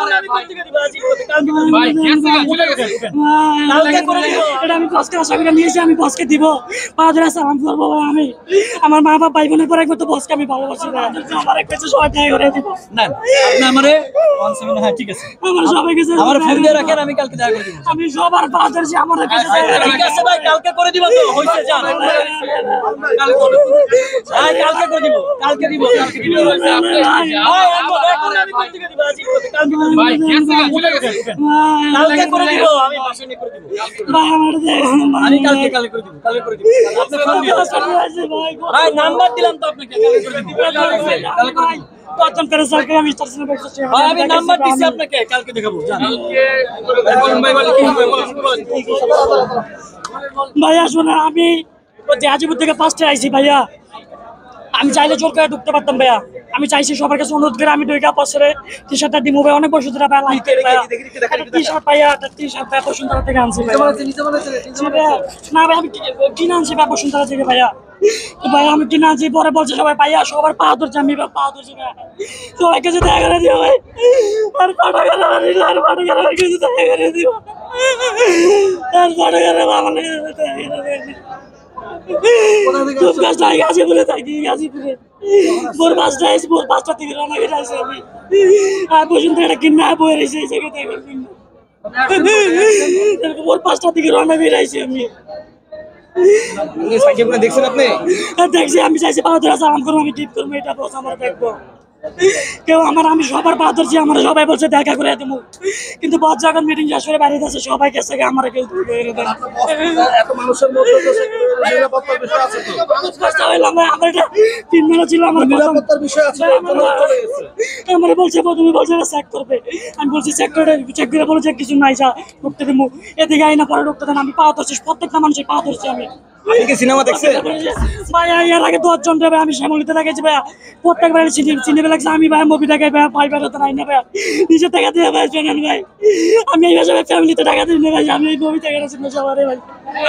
আমি বসকে আশা করে নিয়েছি, আমি বসকে দিব, পাঁচরা সালাম করবো ভাই। আমি আমার মা বাবা ভাই বোনের পরে একবার তো বসকে আমি ভালোবাসি ভাই। আমার কিছু সবাই করে দিব না আপনি আমারে 17 হ্যাঁ ঠিক আছে আমার সবাই কিছু আমার ফোন দিয়ে রাখেন, আমি কালকে দেখা করে দিব। আমি সবার পাঁচরা আমার ঠিক আছে ভাই, কালকে করে দিব তো হইছে জান, কালকে করে দিব। ভাই কালকে করে দিব, কালকে দিব, কালকে দিব ভাই। এখন আমি কোন দিকে দিব আজি কালকে ভাই কেসে ভুলে গেছেন, কালকে করে দিব, আমি বাসা নিয়ে করে দিব ভাই। আমার আমি কালকে করে দিব, কালকে করে দিব। আপনি ফোন দিয়ে ভাই নাম্বার দিলাম তো আপনাকে, কালকে করে দিব, কালকে করে দিব। কতজন করে সরকার আমি স্টেশনে বসেছি ভাই আমি নাম্বার দিছি আপনাকে, কালকে দেখাবো জান। বলুন ভাই, বলেন কি হবে বলেন। ভাইয়া শোনা, আমি আজিপুর থেকে 5টায় আইছি ভাইয়া। আমি চাইলে জোর করে ঢুকতে পারতাম ভাইয়া। আমি চাইছি সবার কাছে অনুরোধ করে আমি ঢুকে পরে টি শার্টটা দিব ভাই। অনেক বছর ধরে ভাই লাইক করি ভাইয়া। টি শার্ট ভাইয়া, টি শার্ট ভাই বসুন্ধরা থেকে আনছি ভাইয়া। না ভাই আমি কিনে আনছি ভাই বসুন্ধরা থেকে ভাইয়া। ভাই আমি কিনে আনছি, পরে বলছে সবাই ভাইয়া সবার পা ধরছে, আমি পা ধরছি ভাইয়া। সবাইকে যে দেখা করে দিও ভাই, আর পাটা করে আর পাটা করে কিছু দেখা করে দিও, আর পাটা করে আমার গাজীপুরে থাকি, গাজীপুরে ভোর 5টা থেকে রান্না করে আসি আমি। আর বসুন্ধরা কিনা বয়ে রয়েছে এই জায়গাতে, ভোর 5টা থেকে রান্না করে আসি আমি। দেখছেন আপনি? দেখছি, আমি চাইছি পাহাড় সালাম করবো, আমি টিপ করবো, এটা বস আমার দেখবো কেউ আমার। আমি সবার পা ধরছি, আমার সবাই বলছে দেখা করে দেবো, কিন্তু বস যখন মিটিং শেষ করে বাইরে যাচ্ছে সবাই গেছে, আমার কেউ এত মানুষের মধ্যে তো নিরাপত্তার বিষয় আছে তো। আমার এটা 3 মাস ছিল, আমার নিরাপত্তার বিষয় আছে, আমার বলছে প্রথমে বলছে চেক করবে। আমি বলছি চেক করে বলেছে কিছু নাই, যা ঢুকতে দেবো। এদিকে আইনা পরে ঢুকতে দেন, আমি পা ধরছি, প্রত্যেকটা মানুষের পা ধরছি আমি। সিনেমা দেখছেন ভাইয়া? এর আগে 10 জন ভাই আমি শ্যামলিতে দেখেছি ভাইয়া, প্রত্যেকবার চিনি লাগছে। আমি ভাই মুভি দেখাই ভাইয়া, ভাই বেরোতে নাই না ভাইয়া, নিজের টাকা দিয়ে ভাই শোনেন ভাই। আমি এই ভাই ফ্যামিলিতে টাকা দিই না ভাই, আমি এই মুভি থেকে গেছি সবারে ভাই।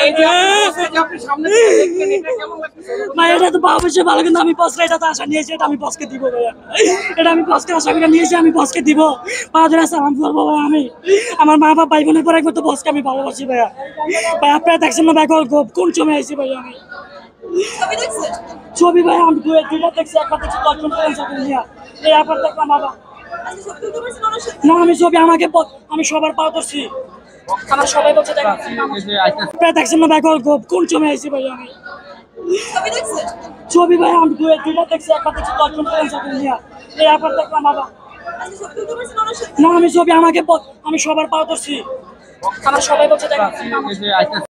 ভাই এটা তো অবশ্যই ভালো, কিন্তু আমি বসকে এটা তো আশা নিয়েছি, এটা আমি বসকে দিব ভাইয়া। এটা আমি বসকে আশা করে নিয়েছি, আমি বসকে দিব, পাঁচরা সালাম করবো ভাই। আমি আমার মা বাবা ভাই বোনের পরে একবার তো বসকে আমি ভালোবাসি ভাইয়া। ভাই আপনারা দেখছেন না ভাই কোন সময় আইছি ভাই আমি। ছবি ভাই আমি দুইটা দেখছি, একবার দেখছি 10 জন নিয়ে, এই একবার দেখলাম বাবা। না আমি ছবি আমি সবার পা ধরছি, আমার সবাই বলছে দেখছেন না ভাই কোন সময় আইছি ভাই আমি। ছবি ভাই আমি দুইটা দেখছি, একবার দেখছি 10 জন নিয়ে, এই একবার দেখলাম বাবা। না আমি ছবি আমি সবার পা ধরছি, আমার সবাই বলছে